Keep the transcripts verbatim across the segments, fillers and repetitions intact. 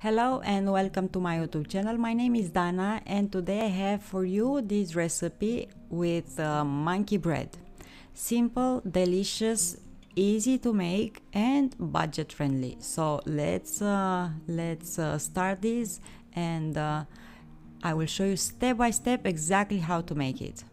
Hello and welcome to my YouTube channel. My name is Dana and today I have for you this recipe with uh, monkey bread. Simple, delicious, easy to make and budget friendly. So let's uh, let's uh, start this and uh, I will show you step by step exactly how to make it.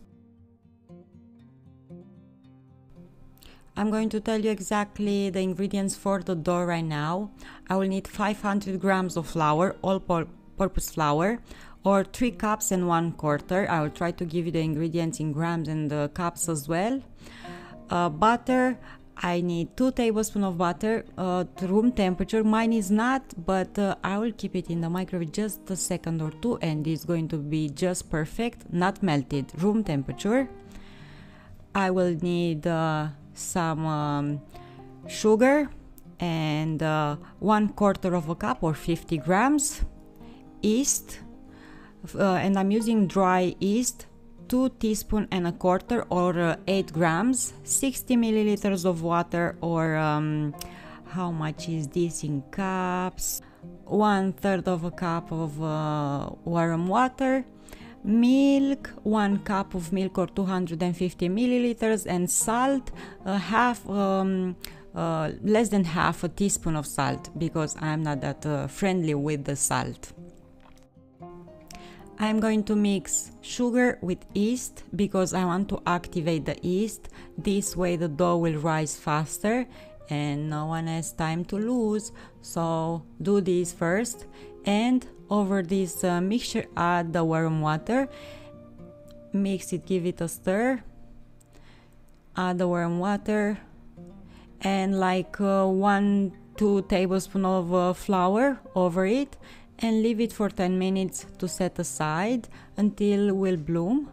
I'm going to tell you exactly the ingredients for the dough right now. I will need five hundred grams of flour, all-purpose flour, or three cups and one quarter. I will try to give you the ingredients in grams and the cups as well. Uh, butter, I need two tablespoons of butter, uh, to room temperature. Mine is not, but uh, I will keep it in the microwave just a second or two and it's going to be just perfect, not melted, room temperature. I will need uh, some um, sugar and uh, one quarter of a cup or fifty grams yeast, uh, and I'm using dry yeast, two teaspoons and a quarter or uh, eight grams, sixty milliliters of water, or um, how much is this in cups, one third of a cup of uh, warm water, milk, one cup of milk or two hundred fifty milliliters, and salt, uh, half um, uh, less than half a teaspoon of salt, because I'm not that uh, friendly with the salt. I'm going to mix sugar with yeast because I want to activate the yeast. This way the dough will rise faster and no one has time to lose, so do this first. And over this uh, mixture add the warm water, mix it, give it a stir, add the warm water and like uh, one two tablespoons of uh, flour over it, and leave it for ten minutes to set aside until it will bloom.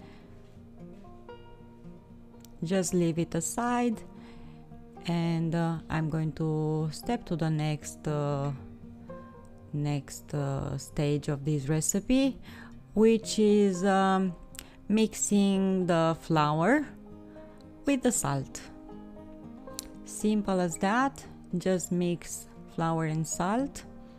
Just leave it aside and uh, I'm going to step to the next uh, next uh, stage of this recipe, which is um, mixing the flour with the salt. Simple as that, just mix flour and salt.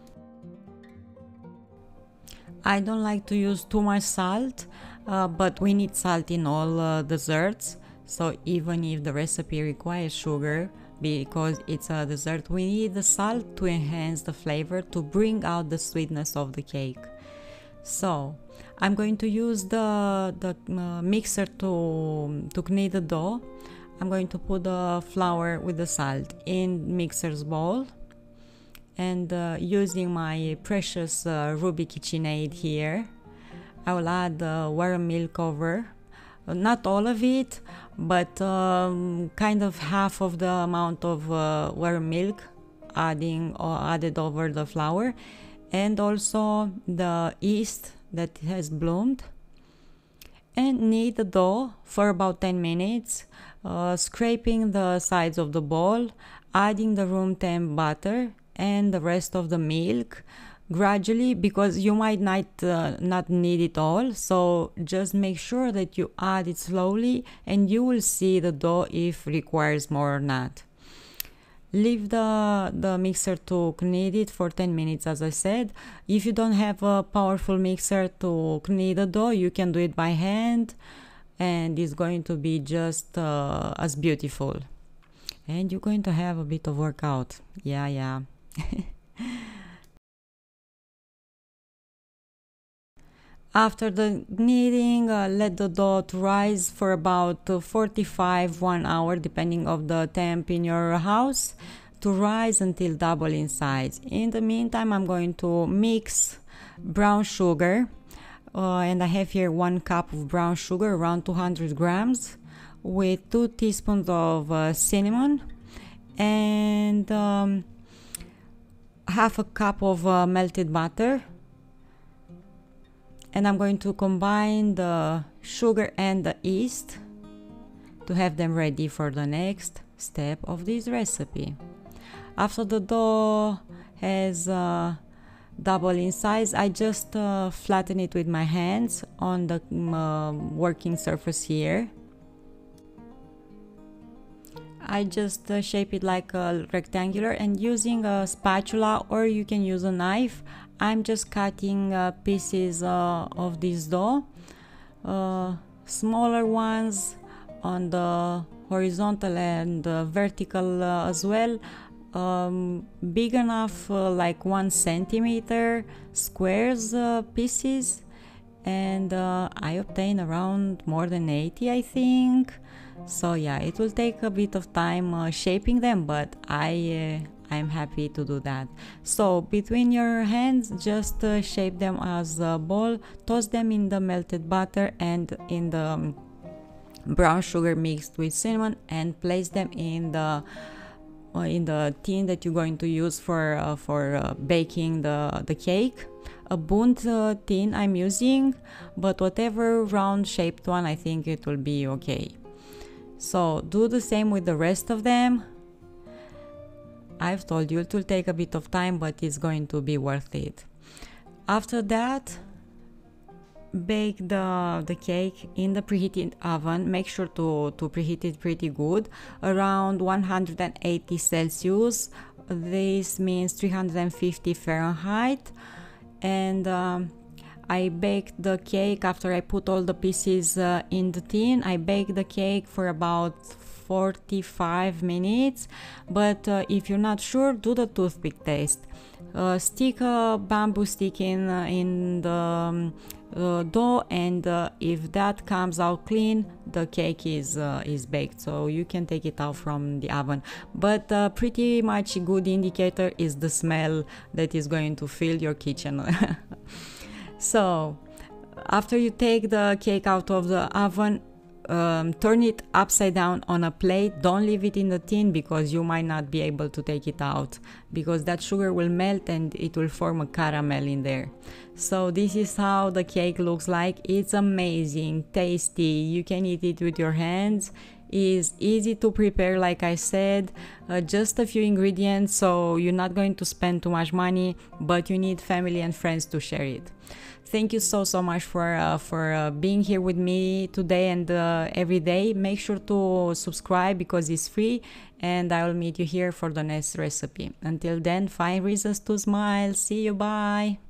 I don't like to use too much salt, uh, but we need salt in all uh, desserts, so even if the recipe requires sugar, because it's a dessert, we need the salt to enhance the flavor, to bring out the sweetness of the cake. So I'm going to use the, the uh, mixer to, to knead the dough. I'm going to put the flour with the salt in mixer's bowl, and uh, using my precious uh, Ruby KitchenAid here, I will add the warm milk over. Not all of it, but um, kind of half of the amount of uh, warm milk adding or added over the flour, and also the yeast that has bloomed, and knead the dough for about ten minutes, uh, scraping the sides of the bowl, adding the room temp butter and the rest of the milk gradually, because you might not uh, not need it all, so just make sure that you add it slowly and you will see the dough if requires more or not. Leave the the mixer to knead it for ten minutes, as I said. If you don't have a powerful mixer to knead the dough, you can do it by hand and it's going to be just uh, as beautiful, and you're going to have a bit of workout. Yeah, yeah. After the kneading, uh, let the dough to rise for about uh, forty-five, one hour, depending of the temp in your house, to rise until double in size. In the meantime, I'm going to mix brown sugar, uh, and I have here one cup of brown sugar, around two hundred grams, with two teaspoons of uh, cinnamon, and um, half a cup of uh, melted butter. And I'm going to combine the sugar and the yeast to have them ready for the next step of this recipe. After the dough has uh, double in size, I just uh, flatten it with my hands on the uh, working surface here. I just uh, shape it like a rectangular, and using a spatula or you can use a knife, I'm just cutting uh, pieces uh, of this dough, uh, smaller ones on the horizontal and uh, vertical uh, as well, um, big enough uh, like one centimeter squares uh, pieces, and uh, I obtain around more than eighty, I think. So yeah, it will take a bit of time uh, shaping them, but I uh, I'm happy to do that. So between your hands, just uh, shape them as a ball, toss them in the melted butter and in the um, brown sugar mixed with cinnamon, and place them in the uh, in the tin that you're going to use for uh, for uh, baking the the cake. A Bundt uh, tin I'm using, but whatever round shaped one, I think it will be okay. So do the same with the rest of them. I've told you it will take a bit of time, but it's going to be worth it. After that, bake the, the cake in the preheated oven. Make sure to, to preheat it pretty good, around one hundred eighty Celsius. This means three hundred fifty Fahrenheit. And um, I baked the cake after I put all the pieces uh, in the tin. I baked the cake for about forty-five minutes, but uh, if you're not sure, do the toothpick test. Uh, stick a bamboo stick in, uh, in the um, uh, dough, and uh, if that comes out clean, the cake is uh, is baked, so you can take it out from the oven. But uh, pretty much a good indicator is the smell that is going to fill your kitchen. So after you take the cake out of the oven, um, turn it upside down on a plate. Don't leave it in the tin, because you might not be able to take it out, because that sugar will melt and it will form a caramel in there. So this is how the cake looks like. It's amazing, tasty. You can eat it with your hands. Is easy to prepare, like I said, uh, just a few ingredients, so you're not going to spend too much money, but you need family and friends to share it. Thank you so so much for uh, for uh, being here with me today and uh, every day. Make sure to subscribe because it's free, and I will meet you here for the next recipe. Until then, find reasons to smile. See you, bye.